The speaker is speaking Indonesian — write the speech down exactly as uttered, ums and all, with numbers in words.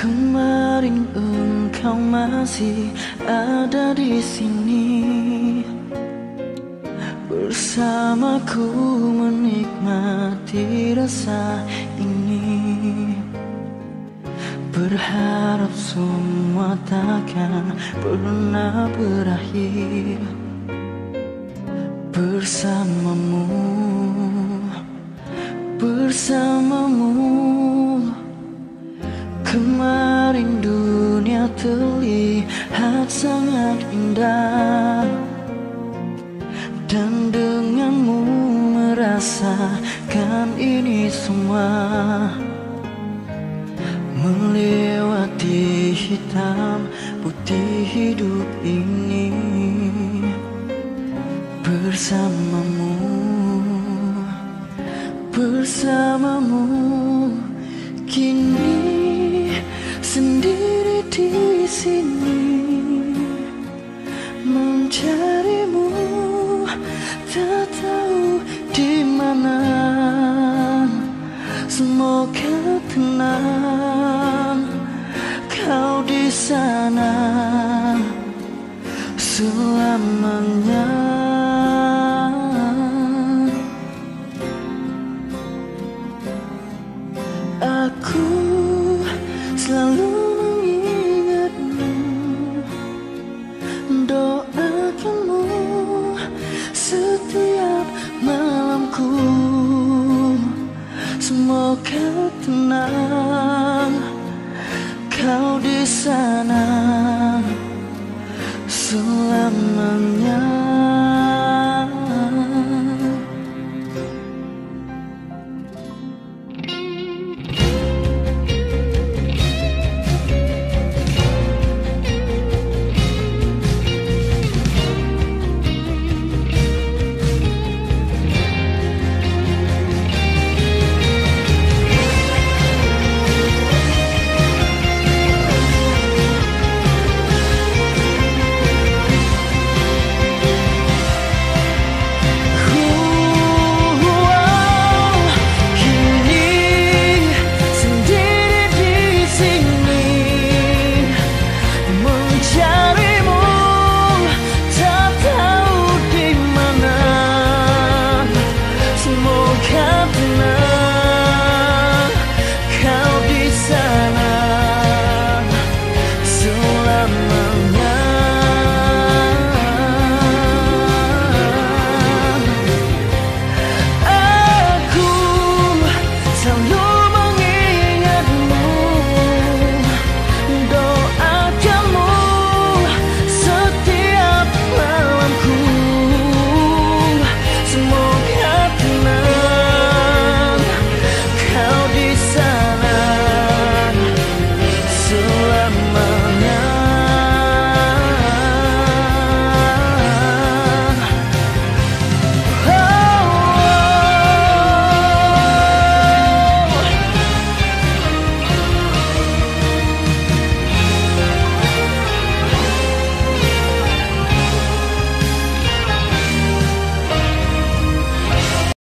Kemarin engkau masih ada di sini, bersamaku menikmati rasa ini. Berharap semua takkan pernah berakhir bersamamu, bersamamu. Kemarin dunia terlihat sangat indah, dan denganmu merasakan ini semua. Melewati hitam putih hidup ini bersamamu, bersamamu. Kini sendiri di sini mencarimu, tak tahu di mana. Semoga tenang kau di sana selamanya. Aku selalu mengingatmu, doakanmu setiap malamku. Semoga tenang kau di sana selamanya.